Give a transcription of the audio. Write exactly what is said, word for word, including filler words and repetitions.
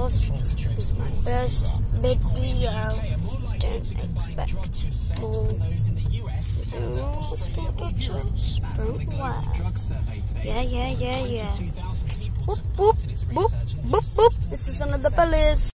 course, this is my first video. Don't expect more. Yeah, yeah, yeah, yeah. Whoop, whoop, whoop, whoop, whoop. This is one of the bullies.